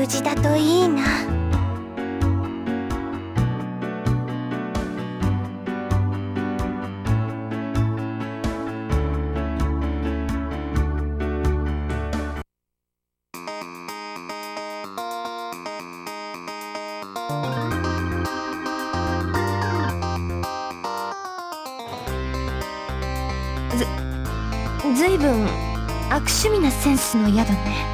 無事だといいな。ずいぶん悪趣味なセンスの宿ね。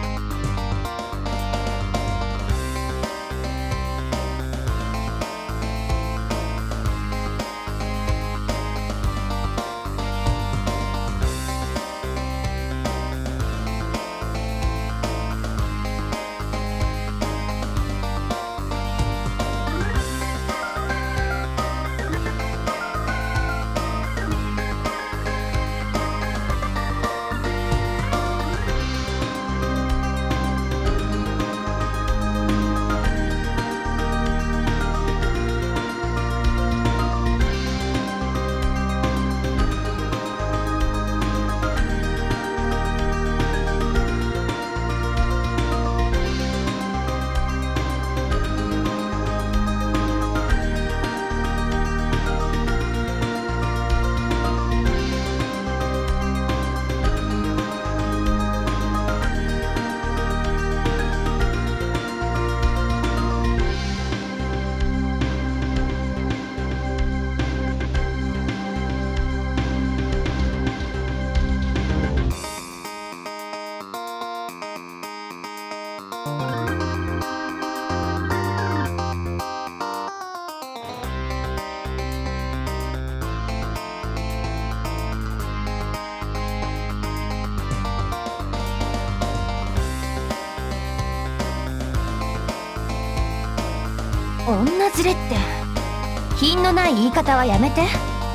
女連れって品のない言い方はやめて。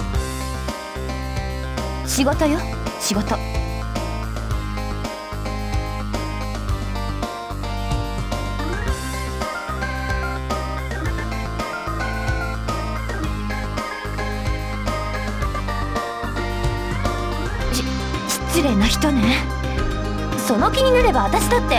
仕事よ、仕事。失礼な人ね。その気になれば私だって。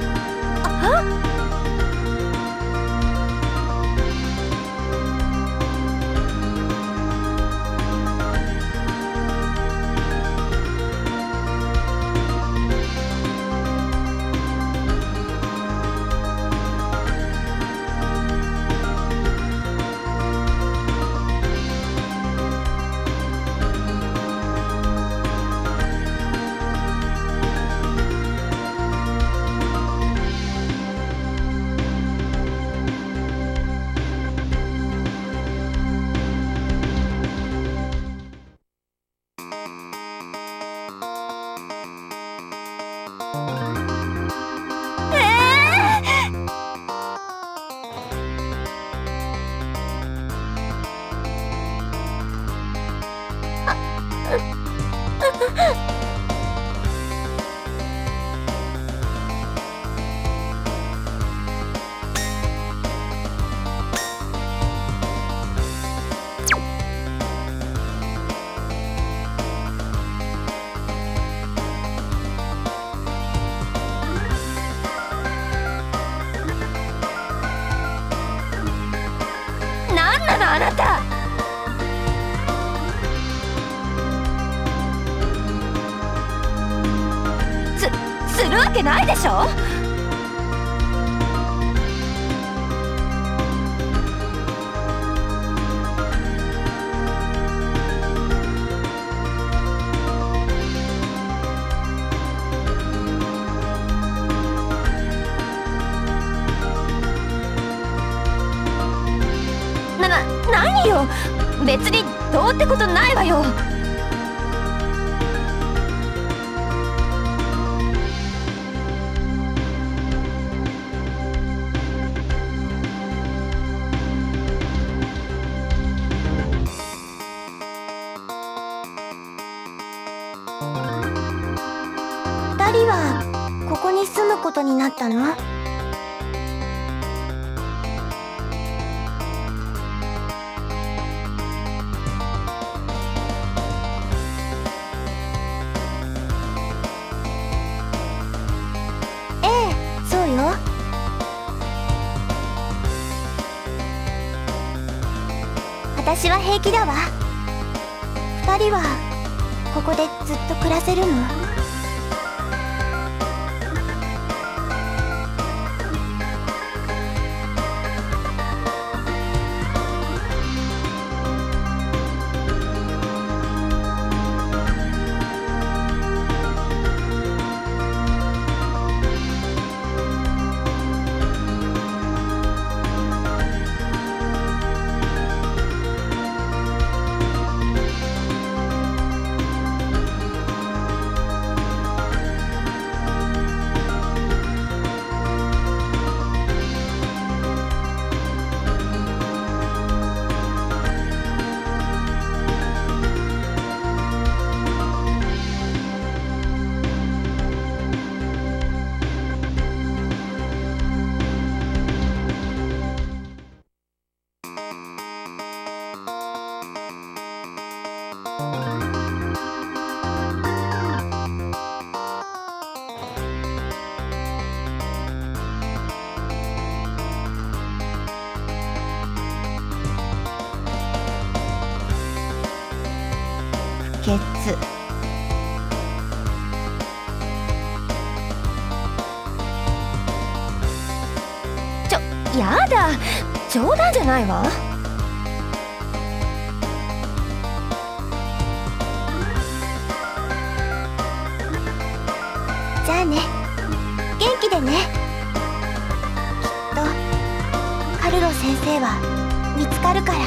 あなた。するわけないでしょ。何よ、別にどうってことないわよ。2人はここに住むことになったの？そうよ。 私は平気だわ。二人はここでずっと暮らせるの？不潔。やだ、冗談じゃないわ。じゃあね、元気でね。きっとカルロ先生は見つかるから。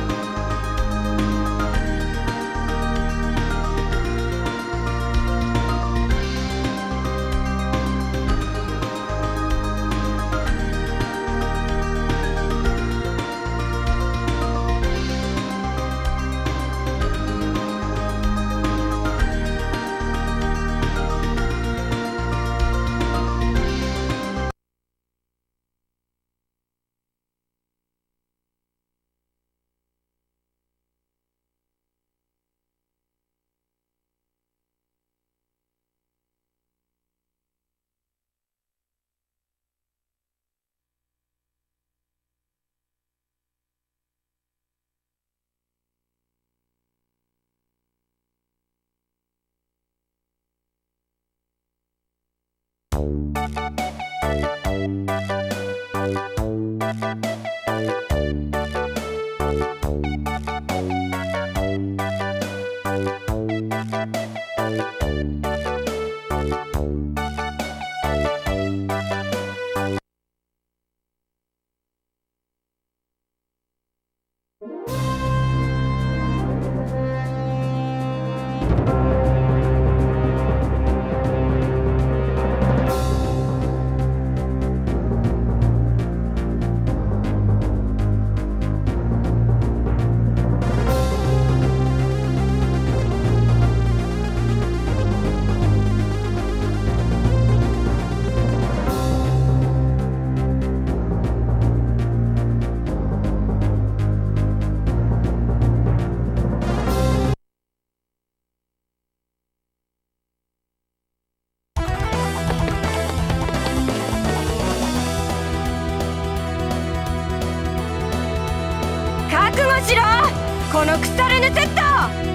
しろ、この腐れぬセット。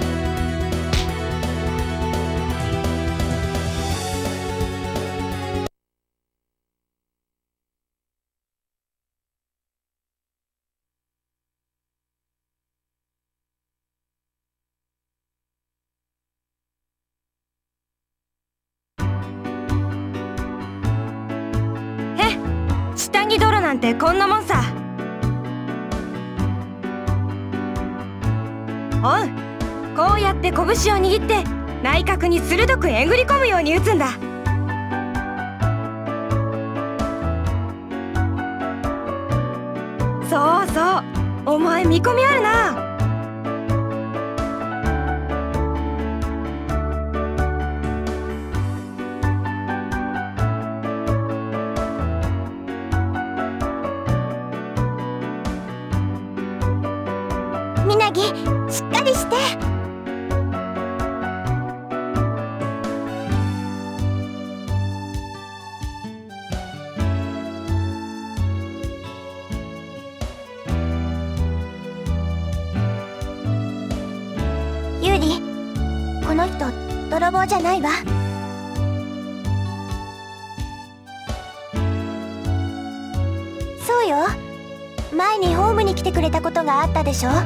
下着泥なんてこんなもんさ。おう、こうやって拳を握って内角に鋭くえぐり込むように打つんだ。そうそう、お前見込みあるな。みなぎ、しっかりして。 泥棒じゃないわ。そうよ、前にホームに来てくれたことがあったでしょ。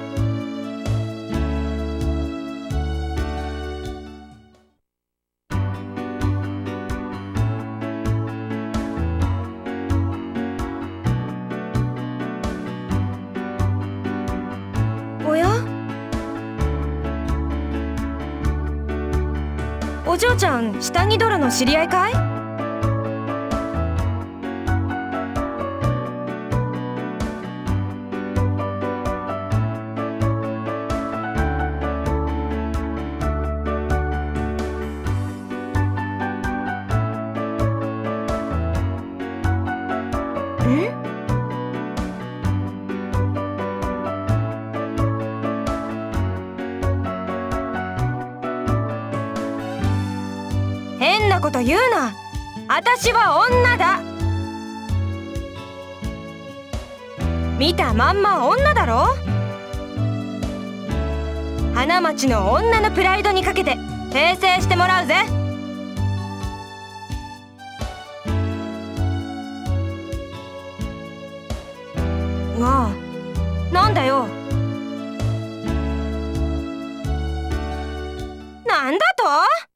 おや？お嬢ちゃん、下着泥の知り合いかい？変なこと言うな。私は女だ。見たまんま女だろ。花街の女のプライドにかけて訂正してもらうぜ。が、なんだよ。なんだと？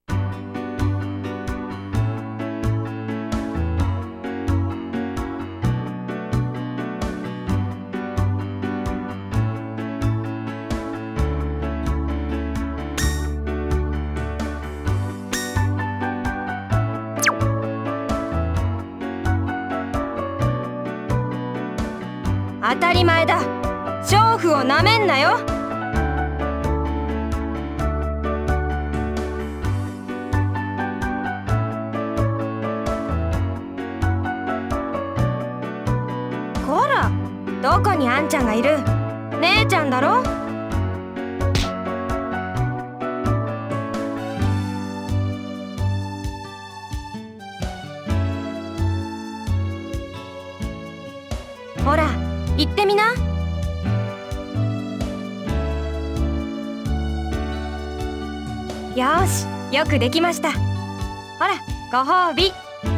当たり前だ。娼婦をなめんなよ。こら、どこにあんちゃんがいる？姉ちゃんだろ。ほら、行ってみな。よーし、よくできました。ほら、ご褒美。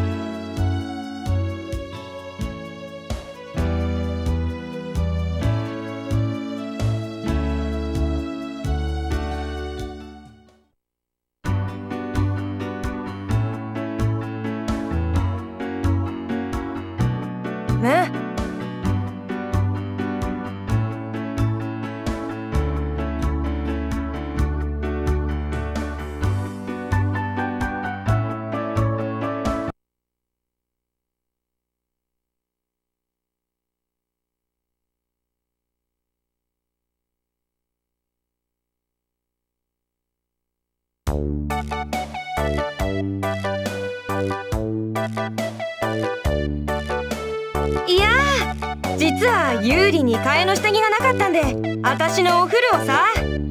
いやー、実は有利に替えの下着がなかったんで、私のお風呂をさ。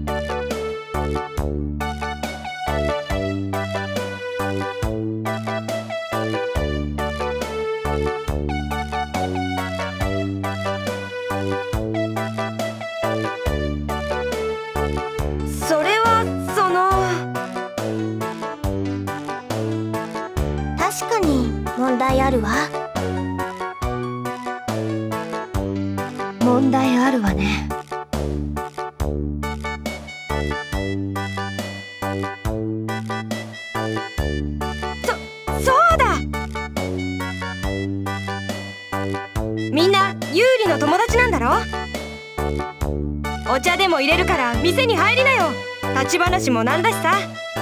それは確かに問題あるわ。問題あるわね。 そうだ。みんな有利の友達なんだろ。お茶でも入れるから店に入りなよ。立ち話もなんだしさ。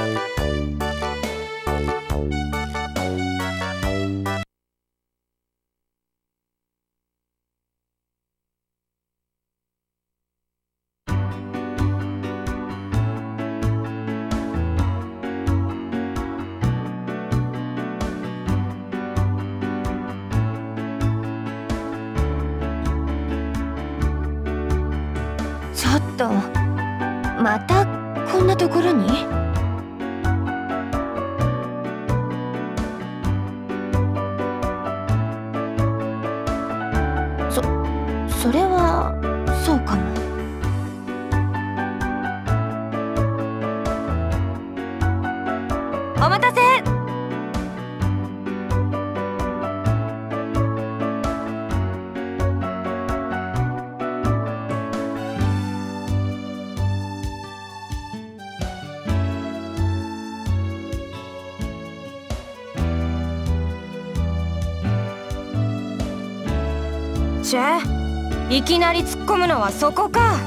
ちょっと、またこんなところに？それはそうかも。 ちぇ、いきなり突っ込むのはそこか。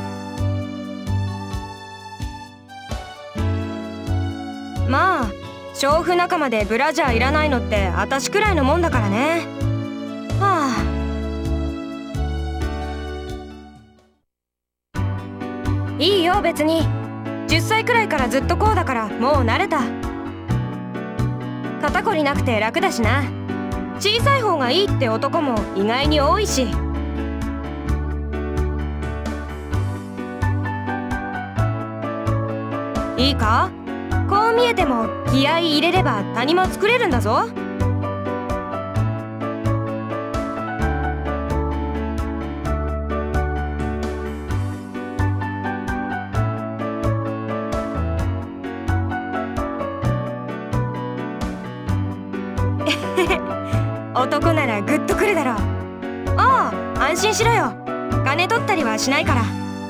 まあ娼婦仲間でブラジャーいらないのって私くらいのもんだからね。はあ、いいよ別に。10歳くらいからずっとこうだからもう慣れた。肩こりなくて楽だしな。小さい方がいいって男も意外に多いし。いいか、こう見えても気合い入れれば谷も作れるんだぞ。男ならグッとくるだろう。ああ、安心しろよ。金取ったりはしないから。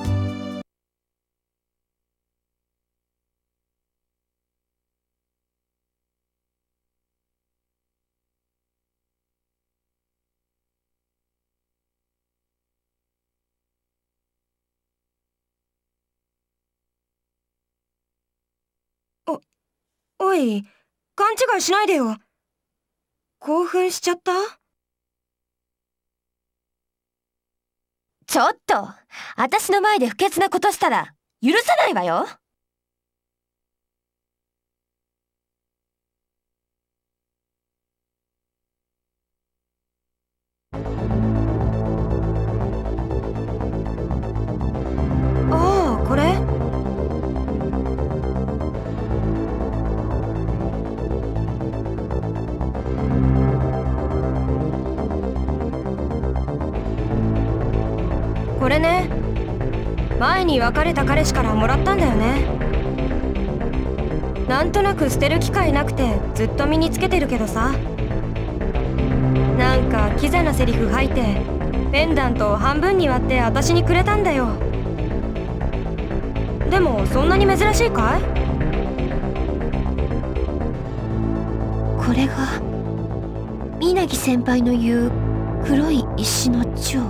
おい、勘違いしないでよ。興奮しちゃった？ ちょっと、私の前で不潔なことしたら許さないわよ。 ああ、これ？これね、前に別れた彼氏からもらったんだよね。なんとなく捨てる機会なくてずっと身につけてるけどさ、なんかキザなセリフ吐いてペンダントを半分に割って私にくれたんだよ。でもそんなに珍しいかい？ これが稲木先輩の言う黒い石の蝶。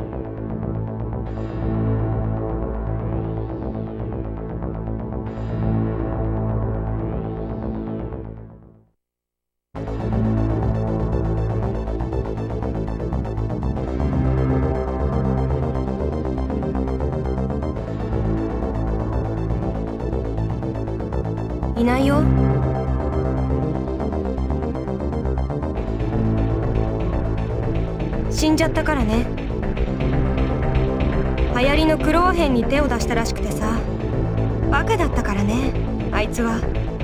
いないよ。死んじゃったからね。流行りの黒アヘンに手を出したらしくてさ、バカだったからね、あいつは。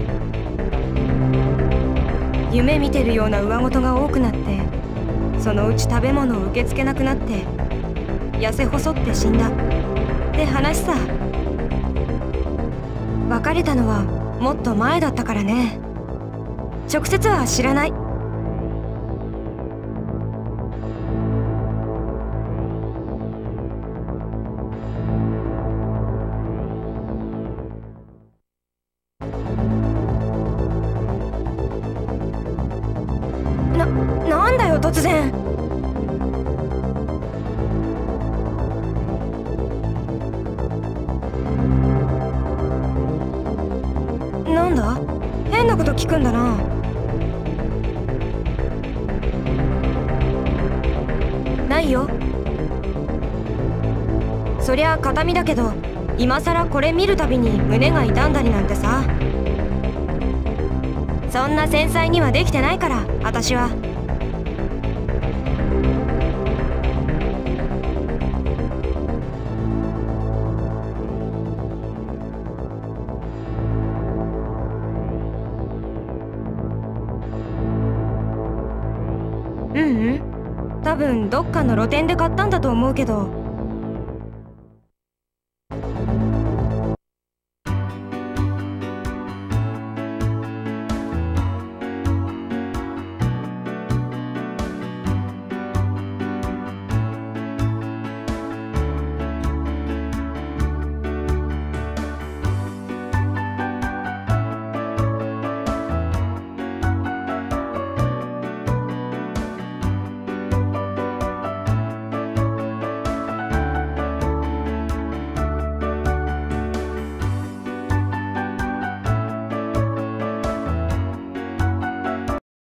夢見てるような上事が多くなって、そのうち食べ物を受け付けなくなって痩せ細って死んだって話さ。別れたのはもっと前だったからね。直接は知らない。なんだよ突然。なんだ、変なこと聞くんだな。ないよ。そりゃ形見だけど、今さらこれ見るたびに胸が痛んだりなんてさ。そんな繊細にはできてないから私は。多分どっかの露店で買ったんだと思うけど、